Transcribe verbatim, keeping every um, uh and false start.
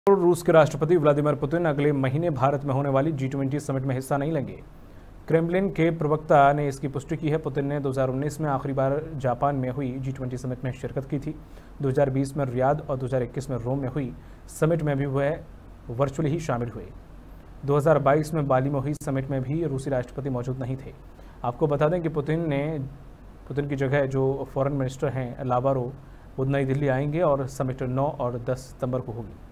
रूस के राष्ट्रपति व्लादिमीर पुतिन अगले महीने भारत में होने वाली जी ट्वेंटी समिट में हिस्सा नहीं लेंगे। क्रेमलिन के प्रवक्ता ने इसकी पुष्टि की है। पुतिन ने दो हज़ार उन्नीस में आखिरी बार जापान में हुई जी ट्वेंटी समिट में शिरकत की थी। दो हज़ार बीस में रियाद और दो हज़ार इक्कीस में रोम में हुई समिट में भी वह वर्चुअली ही शामिल हुए। दो हज़ार बाईस में बाली में हुई समिट में भी रूसी राष्ट्रपति मौजूद नहीं थे। आपको बता दें कि पुतिन ने पुतिन की जगह जो फॉरेन मिनिस्टर हैं लावारोव, वो नई दिल्ली आएंगे और समिट नौ और दस सितंबर को होगी।